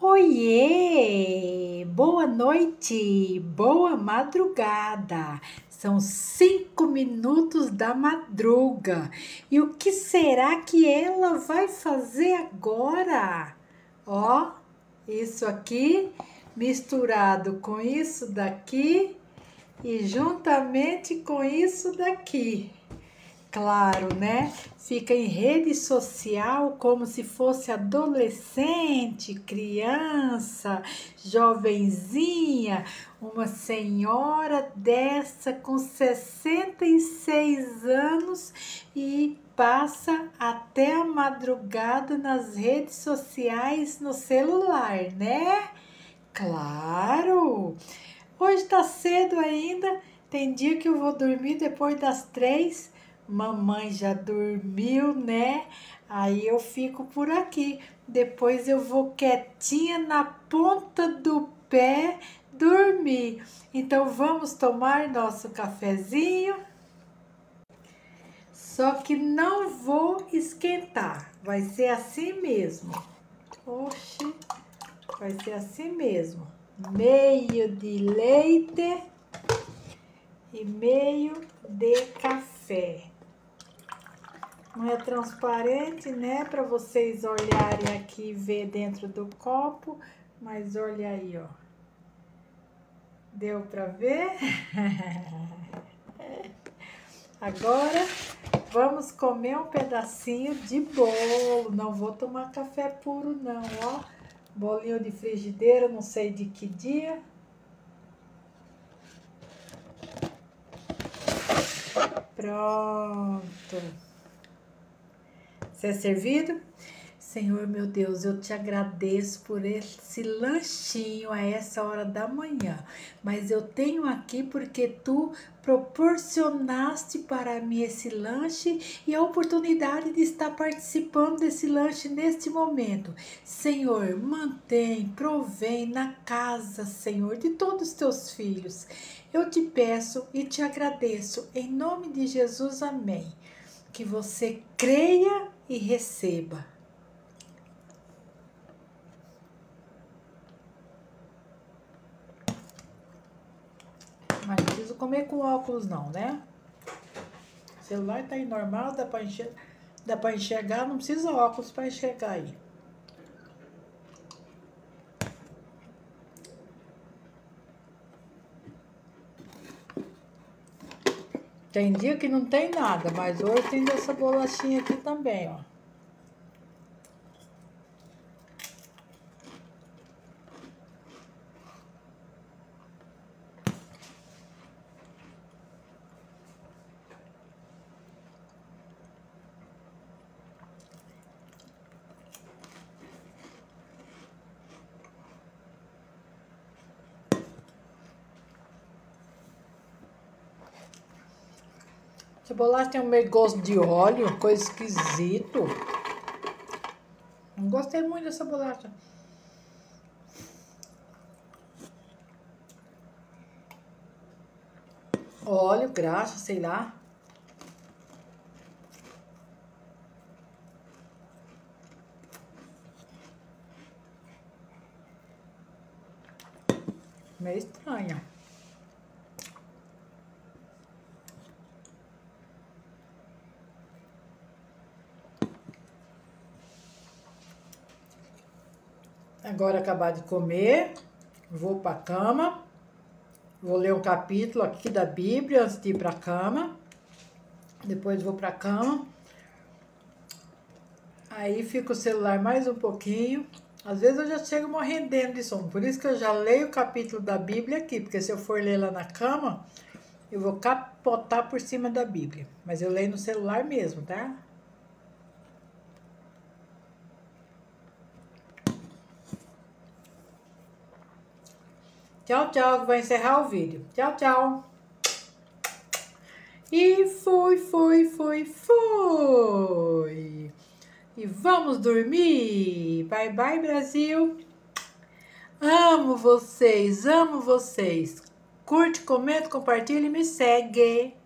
Oiê! Boa noite, boa madrugada. São 5 minutos da madruga. E o que será que ela vai fazer agora? Ó, isso aqui misturado com isso daqui e juntamente com isso daqui. Claro, né? Fica em rede social como se fosse adolescente, criança, jovenzinha, uma senhora dessa com 66 anos e passa até a madrugada nas redes sociais no celular, né? Claro! Hoje tá cedo ainda, tem dia que eu vou dormir depois das 3. Mamãe já dormiu, né? Aí eu fico por aqui. Depois eu vou quietinha na ponta do pé dormir. Então vamos tomar nosso cafezinho. Só que não vou esquentar. Vai ser assim mesmo. Oxi, vai ser assim mesmo. Meio de leite e meio de café. Não é transparente, né? Para vocês olharem aqui e ver dentro do copo. Mas olha aí, ó. Deu para ver? Agora vamos comer um pedacinho de bolo. Não vou tomar café puro, não, ó. Bolinho de frigideira, não sei de que dia. Pronto. Ser servido? Senhor, meu Deus, eu te agradeço por esse lanchinho a essa hora da manhã, mas eu tenho aqui porque tu proporcionaste para mim esse lanche e a oportunidade de estar participando desse lanche neste momento. Senhor, mantém, provém na casa, Senhor, de todos os teus filhos. Eu te peço e te agradeço, em nome de Jesus, amém. Que você creia e receba. Mas não preciso comer com óculos não, né? O celular tá aí normal, dá pra enxergar, não precisa óculos para enxergar aí. Tem dia que não tem nada, mas hoje tem dessa bolachinha aqui também, ó. Essa bolacha tem um meio gosto de óleo, coisa esquisito. Não gostei muito dessa bolacha. Óleo, graxa, sei lá. Meio estranha. Agora acabar de comer, vou para a cama, vou ler um capítulo aqui da Bíblia antes de ir para a cama, depois vou para a cama, aí fica o celular mais um pouquinho, às vezes eu já chego morrendo de sono, por isso que eu já leio o capítulo da Bíblia aqui, porque se eu for ler lá na cama, eu vou capotar por cima da Bíblia, mas eu leio no celular mesmo, tá? Tchau, tchau, que vai encerrar o vídeo. Tchau, tchau. E fui. E vamos dormir. Bye, bye, Brasil. Amo vocês, amo vocês. Curte, comenta, compartilha e me segue.